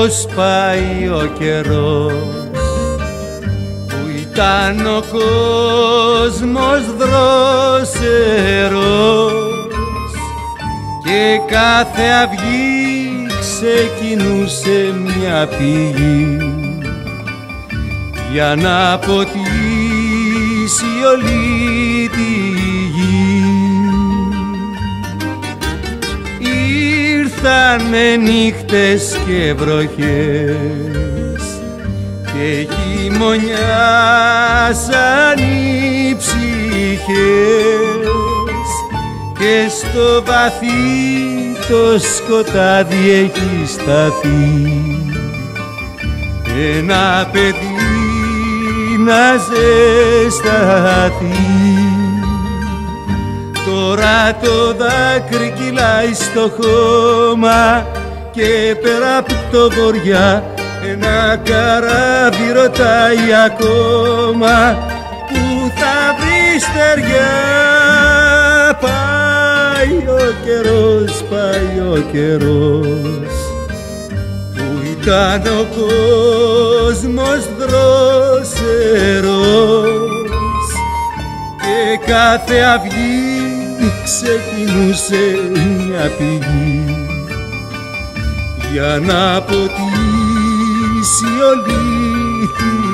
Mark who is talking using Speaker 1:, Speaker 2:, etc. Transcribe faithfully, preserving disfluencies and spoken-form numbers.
Speaker 1: καιρός, πάει ο καιρός, που ήταν ο κόσμος δρόσερος και κάθε αυγή ξεκινούσε μια πηγή για να ποτίσει όλη τη γη. Ήρθανε νύχτες και βροχές και χειμωνιάσαν οι ψυχές και στο βαθύ το σκοτάδι έχει σταθεί ένα παιδί να ζεσταθεί. Τώρα το δάκρυ κυλάει στο χώμα και πέρα από το βοριά ένα καράβι ρωτάει ακόμα που θα βρει στεριά. Πάει ο καιρός, πάει ο καιρός, που ήταν ο κόσμος δρόσερος και κάθε αυγή ξεκινούσε μια πηγή για να ποτίσει όλη τη